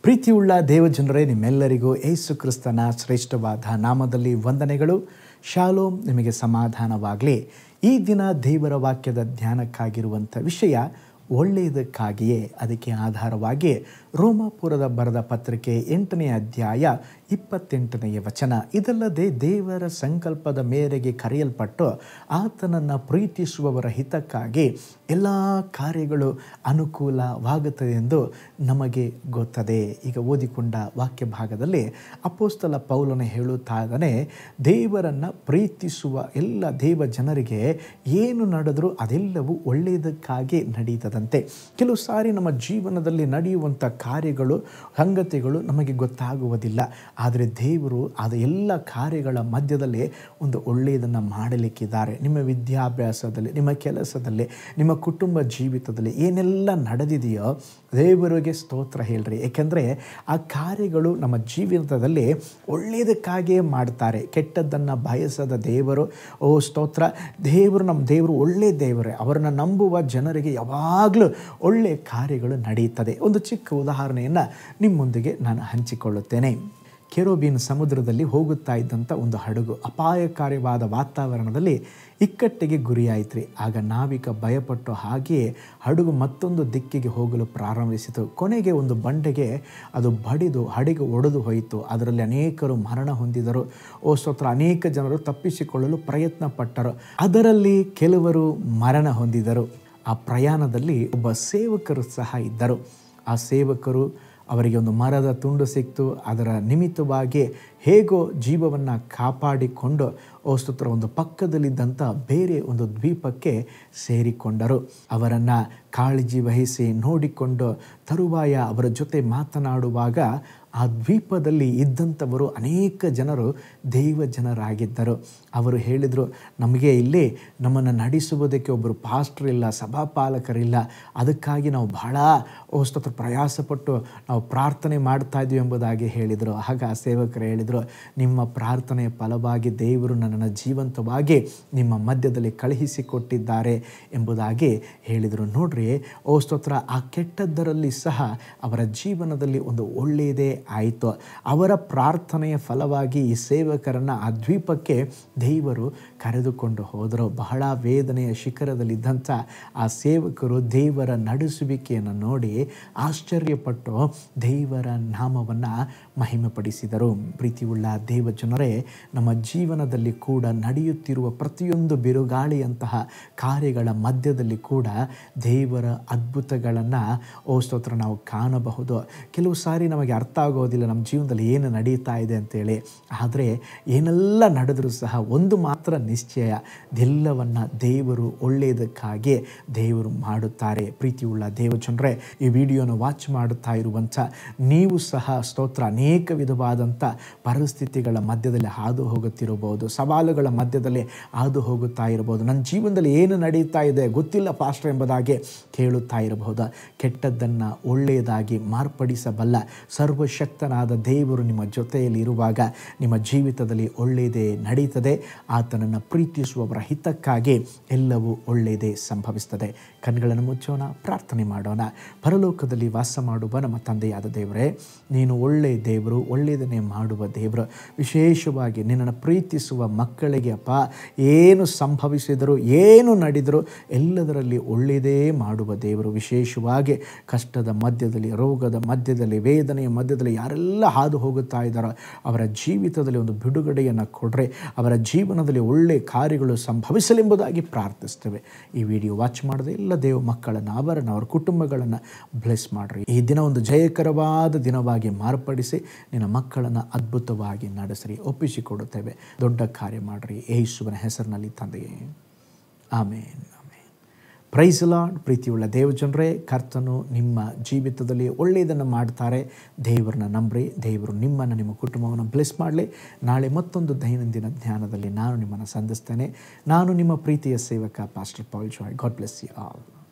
ಪ್ರೀತಿಯುಳ್ಳ ದೇವಜನರೇ, ನಿಮ್ಮೆಲ್ಲರಿಗೂ ಯೇಸು ಕ್ರಿಸ್ತನ ಶ್ರೇಷ್ಠವಾದ ನಾಮದಲ್ಲಿ ವಂದನೆಗಳು. ಶಾಲೋಮ್, ನಿಮಗೆ ಸಮಾಧಾನವಾಗಲಿ. ಈ ದಿನ ದೇವರ ವಾಕ್ಯದ ಧ್ಯಾನಕ್ಕಾಗಿರುವಂಥ ವಿಷಯ ಒಳ್ಳೆಯದಕ್ಕಾಗಿಯೇ. ಅದಕ್ಕೆ ಆಧಾರವಾಗಿ ರೋಮಾಪುರದ ಬರೆದ ಪತ್ರಿಕೆ 8ನೇ ಅಧ್ಯಾಯ 28ನೇ ವಚನ. ಇದಲ್ಲದೆ ದೇವರ ಸಂಕಲ್ಪದ ಮೇರೆಗೆ ಕರೆಯಲ್ಪಟ್ಟು ಆತನನ್ನು ಪ್ರೀತಿಸುವವರ ಹಿತಕ್ಕಾಗಿ ಎಲ್ಲ ಕಾರ್ಯಗಳು ಅನುಕೂಲವಾಗುತ್ತದೆ ಎಂದು ನಮಗೆ ಗೊತ್ತದೆ. ಈಗ ಓದಿಕೊಂಡ ವಾಕ್ಯ ಭಾಗದಲ್ಲಿ ಅಪೊಸ್ತಲ ಪೌಲನು ಹೇಳುತ್ತಾ ಇದ್ದಾನೆ, ದೇವರನ್ನು ಪ್ರೀತಿಸುವ ಎಲ್ಲ ದೇವ ಜನರಿಗೆ ಏನು ನಡೆದರೂ ಅದೆಲ್ಲವೂ ಒಳ್ಳೆಯದಕ್ಕಾಗಿ ನಡೀತದಂತೆ. ಕೆಲವು ಸಾರಿ ನಮ್ಮ ಜೀವನದಲ್ಲಿ ನಡೆಯುವಂಥ ಕಾರ್ಯಗಳು, ಸಂಗತಿಗಳು ನಮಗೆ ಗೊತ್ತಾಗುವುದಿಲ್ಲ. ಆದರೆ ದೇವರು ಅದು ಎಲ್ಲ ಕಾರ್ಯಗಳ ಮಧ್ಯದಲ್ಲಿ ಒಂದು ಒಳ್ಳೆಯದನ್ನು ಮಾಡಲಿಕ್ಕಿದ್ದಾರೆ. ನಿಮ್ಮ ವಿದ್ಯಾಭ್ಯಾಸದಲ್ಲಿ, ನಿಮ್ಮ ಕೆಲಸದಲ್ಲಿ, ನಿಮ್ಮ ಕುಟುಂಬ ಜೀವಿತದಲ್ಲಿ ಏನೆಲ್ಲ ನಡೆದಿದೆಯೋ ದೇವರಿಗೆ ಸ್ತೋತ್ರ ಹೇಳ್ರಿ. ಏಕೆಂದರೆ ಆ ಕಾರ್ಯಗಳು ನಮ್ಮ ಜೀವಿತದಲ್ಲಿ ಒಳ್ಳೆಯದಕ್ಕಾಗಿಯೇ ಮಾಡ್ತಾರೆ. ಕೆಟ್ಟದ್ದನ್ನು ಬಯಸದ ದೇವರು, ಸ್ತೋತ್ರ. ನಮ್ಮ ದೇವರು ಒಳ್ಳೆಯ ದೇವರೇ. ಅವರನ್ನು ನಂಬುವ ಜನರಿಗೆ ಯಾವಾಗಲೂ ಒಳ್ಳೆಯ ಕಾರ್ಯಗಳು ನಡೆಯುತ್ತದೆ. ಒಂದು ಚಿಕ್ಕ ಉದಾಹರಣೆಯನ್ನು ನಿಮ್ಮೊಂದಿಗೆ ನಾನು ಹಂಚಿಕೊಳ್ಳುತ್ತೇನೆ. ಕೆರೂಬಿನ ಸಮುದ್ರದಲ್ಲಿ ಹೋಗುತ್ತಾ ಇದ್ದಂಥ ಒಂದು ಹಡಗು ಅಪಾಯಕಾರಿಯಾದ ವಾತಾವರಣದಲ್ಲಿ ಇಕ್ಕಟ್ಟಿಗೆ ಗುರಿಯಾಯಿತು. ಆಗ ನಾವಿಕ ಭಯಪಟ್ಟು ಹಾಗೆಯೇ ಹಡಗು ಮತ್ತೊಂದು ದಿಕ್ಕಿಗೆ ಹೋಗಲು ಪ್ರಾರಂಭಿಸಿತು. ಕೊನೆಗೆ ಒಂದು ಬಂಡೆಗೆ ಅದು ಬಡಿದು ಹಡಗು ಒಡೆದು ಹೋಯಿತು. ಅದರಲ್ಲಿ ಅನೇಕರು ಮರಣ ಹೊಂದಿದರು. ಸ್ತೋತ್ರ. ಅನೇಕ ಜನರು ತಪ್ಪಿಸಿಕೊಳ್ಳಲು ಪ್ರಯತ್ನ ಪಟ್ಟರು. ಅದರಲ್ಲಿ ಕೆಲವರು ಮರಣ ಹೊಂದಿದರು. ಆ ಪ್ರಯಾಣದಲ್ಲಿ ಒಬ್ಬ ಸೇವಕರು ಸಹ ಇದ್ದರು. ಆ ಸೇವಕರು, ಅವರಿಗೆ ಒಂದು ಮರದ ತುಂಡು ಸಿಕ್ತು. ಅದರ ನಿಮಿತ್ತವಾಗಿ ಹೇಗೋ ಜೀವವನ್ನು ಕಾಪಾಡಿಕೊಂಡು ಸ್ತೋತ್ರ ಒಂದು ಪಕ್ಕದಲ್ಲಿದ್ದಂಥ ಬೇರೆ ಒಂದು ದ್ವೀಪಕ್ಕೆ ಸೇರಿಕೊಂಡರು. ಅವರನ್ನು ಕಾಳಜಿ ವಹಿಸಿ ನೋಡಿಕೊಂಡು ತರುವಾಯ ಅವರ ಜೊತೆ ಮಾತನಾಡುವಾಗ ಆ ದ್ವೀಪದಲ್ಲಿ ಇದ್ದಂಥವರು ಅನೇಕ ಜನರು ದೈವ ಜನರಾಗಿದ್ದರು. ಅವರು ಹೇಳಿದರು, ನಮಗೆ ಇಲ್ಲಿ ನಮ್ಮನ್ನು ನಡೆಸುವುದಕ್ಕೆ ಒಬ್ಬರು ಪಾಸ್ಟರ್ ಇಲ್ಲ, ಸಭಾಪಾಲಕರಿಲ್ಲ. ಅದಕ್ಕಾಗಿ ನಾವು ಬಹಳ ಸ್ತೋತ್ರ ಪ್ರಯಾಸಪಟ್ಟು ನಾವು ಪ್ರಾರ್ಥನೆ ಮಾಡ್ತಾ ಇದ್ವಿ ಎಂಬುದಾಗಿ ಹೇಳಿದರು. ಆಗ ಆ ಸೇವಕರು ಹೇಳಿದರು, ನಿಮ್ಮ ಪ್ರಾರ್ಥನೆಯ ಫಲವಾಗಿ ದೇವರು ನನ್ನನ್ನು ಜೀವಂತವಾಗಿ ನಿಮ್ಮ ಮಧ್ಯದಲ್ಲಿ ಕಳುಹಿಸಿಕೊಟ್ಟಿದ್ದಾರೆ ಎಂಬುದಾಗಿ ಹೇಳಿದರು. ನೋಡ್ರಿ, ಸ್ತೋತ್ರ. ಆ ಕೆಟ್ಟದ್ದರಲ್ಲಿ ಸಹ ಅವರ ಜೀವನದಲ್ಲಿ ಒಂದು ಒಳ್ಳೆಯದೇ ಆಯಿತು. ಅವರ ಪ್ರಾರ್ಥನೆಯ ಫಲವಾಗಿ ಈ ಸೇವಕರನ್ನು ಆ ದ್ವೀಪಕ್ಕೆ ದೇವರು ಕರೆದುಕೊಂಡು ಹೋದರು. ಬಹಳ ವೇದನೆಯ ಶಿಖರದಲ್ಲಿದ್ದಂಥ ಆ ಸೇವಕರು ದೇವರ ನಡೆಸುವಿಕೆಯನ್ನು ನೋಡಿ ಆಶ್ಚರ್ಯಪಟ್ಟು ದೇವರ ನಾಮವನ್ನು ಮಹಿಮೆಪಡಿಸಿದರು. ಪ್ರೀತಿಯುಳ್ಳ ದೇವ ಜನರೇ, ನಮ್ಮ ಜೀವನದಲ್ಲಿ ಕೂಡ ನಡೆಯುತ್ತಿರುವ ಪ್ರತಿಯೊಂದು ಬಿರುಗಾಳಿಯಂತಹ ಕಾರ್ಯಗಳ ಮಧ್ಯದಲ್ಲಿ ಕೂಡ ದೇವರ ಅದ್ಭುತಗಳನ್ನು ಸ್ತೋತ್ರ ನಾವು ಕಾಣಬಹುದು. ಕೆಲವು ಸಾರಿ ನಮಗೆ ಅರ್ಥ ಆಗೋದಿಲ್ಲ ನಮ್ಮ ಜೀವನದಲ್ಲಿ ಏನು ನಡೀತಾ ಇದೆ ಅಂತೇಳಿ. ಆದರೆ ಏನೆಲ್ಲ ನಡೆದರೂ ಸಹ ಒಂದು ಮಾತ್ರ ನಿಶ್ಚಯ, ಇದೆಲ್ಲವನ್ನು ದೇವರು ಒಳ್ಳೆಯದಕ್ಕಾಗಿ ದೇವರು ಮಾಡುತ್ತಾರೆ. ಪ್ರೀತಿಯುಳ್ಳ ದೇವಜನರೇ, ಈ ವಿಡಿಯೋನ ವಾಚ್ ಮಾಡುತ್ತಾ ಇರುವಂಥ ನೀವು ಸಹ ಸ್ತೋತ್ರ ಅನೇಕ ವಿಧವಾದಂಥ ಪರಿಸ್ಥಿತಿಗಳ ಮಧ್ಯದಲ್ಲಿ ಹಾದು ಹೋಗುತ್ತಿರಬಹುದು, ಸವಾಲುಗಳ ಮಧ್ಯದಲ್ಲಿ ಹಾದು ಹೋಗುತ್ತಾ ಇರಬಹುದು. ನನ್ನ ಜೀವನದಲ್ಲಿ ಏನು ನಡೀತಾ ಇದೆ ಗೊತ್ತಿಲ್ಲ ಪಾಸ್ಟರ್ ಎಂಬುದಾಗಿ ಕೇಳುತ್ತಾ ಇರಬಹುದು. ಕೆಟ್ಟದ್ದನ್ನು ಒಳ್ಳೆಯದಾಗಿ ಮಾರ್ಪಡಿಸಬಲ್ಲ ಸರ್ವಶಕ್ತನಾದ ದೇವರು ನಿಮ್ಮ ಜೊತೆಯಲ್ಲಿ ಇರುವಾಗ ನಿಮ್ಮ ಜೀವಿತದಲ್ಲಿ ಒಳ್ಳೆಯದೇ ನಡೀತದೆ. ಆತನನ್ನು ಪ್ರೀತಿಸುವವರ ಹಿತಕ್ಕಾಗಿ ಎಲ್ಲವೂ ಒಳ್ಳೆಯದೇ ಸಂಭವಿಸ್ತದೆ. ಕಣ್ಗಳನ್ನು ಮುಚ್ಚೋಣ, ಪ್ರಾರ್ಥನೆ ಮಾಡೋಣ. ಪರಲೋಕದಲ್ಲಿ ವಾಸ ಮಾಡುವ ನಮ್ಮ ತಂದೆಯಾದ ದೇವರೇ, ನೀನು ಒಳ್ಳೆಯ ದೇವರು, ಒಳ್ಳೆಯದನ್ನೇ ಮಾಡುವ ದೇವರು. ವಿಶೇಷವಾಗಿ ನಿನ್ನನ್ನು ಪ್ರೀತಿಸುವ ಮಕ್ಕಳಿಗೆ ಅಪ್ಪ, ಏನು ಸಂಭವಿಸಿದರೂ ಏನು ನಡೆದರೂ ಎಲ್ಲದರಲ್ಲಿ ಒಳ್ಳೆಯದೇ ಮಾಡುವ ದೇವರು. ವಿಶೇಷವಾಗಿ ಕಷ್ಟದ ಮಧ್ಯದಲ್ಲಿ, ರೋಗದ ಮಧ್ಯದಲ್ಲಿ, ವೇದನೆಯ ಮಧ್ಯದಲ್ಲಿ ಯಾರೆಲ್ಲ ಹಾದು ಹೋಗುತ್ತಾ ಇದ್ದಾರೋ ಅವರ ಜೀವಿತದಲ್ಲಿ ಒಂದು ಬಿಡುಗಡೆಯನ್ನು ಕೊಡ್ರೆ, ಅವರ ಜೀವನದಲ್ಲಿ ಒಳ್ಳೆಯ ಕಾರ್ಯಗಳು ಸಂಭವಿಸಲೆಂಬುದಾಗಿ ಪ್ರಾರ್ಥಿಸ್ತೇವೆ. ಈ ವಿಡಿಯೋ ವಾಚ್ ಮಾಡಿದ ಎಲ್ಲ ದೇವ ಮಕ್ಕಳನ್ನು, ಅವರ ಕುಟುಂಬಗಳನ್ನು ಬ್ಲೆಸ್ ಮಾಡ್ರಿ. ಈ ದಿನ ಒಂದು ಜಯಕರವಾದ ದಿನವಾಗಿ ಮಾರ್ಪಡಿಸಿ ನಿನ್ನ ಮಕ್ಕಳನ್ನು ಅದ್ಭುತವಾಗಿ ನಡೆಸ್ರಿ. ಒಪ್ಪಿಸಿಕೊಡುತ್ತೇವೆ. ದೊಡ್ಡ ಕಾರ್ಯ ಮಾಡ್ರಿ ಯೇಸುವಿನ ಹೆಸರಿನಲ್ಲಿ ತಂದೆಯೇ, ಆಮೇನ್. Price lord. ಪ್ರೀತಿಯುಳ್ಳ ದೇವಜನರೇ, ಕರ್ತನು ನಿಮ್ಮ ಜೀವಿತದಲ್ಲಿ ಒಳ್ಳೆಯದನ್ನು ಮಾಡ್ತಾರೆ. ದೇವರನ್ನ ನಂಬ್ರಿ. ದೇವರು ನಿಮ್ಮನ್ನು, ನಿಮ್ಮ ಕುಟುಂಬವನ್ನು ಬ್ಲೆಸ್ ಮಾಡಲಿ. ನಾಳೆ ಮತ್ತೊಂದು ದೈನಂದಿನ ಧ್ಯಾನದಲ್ಲಿ ನಾನು ನಿಮ್ಮನ್ನು ಸಂಧಿಸ್ತೇನೆ. ನಾನು ನಿಮ್ಮ ಪ್ರೀತಿಯ ಸೇವಕ pastor Paul Joy. God bless you all.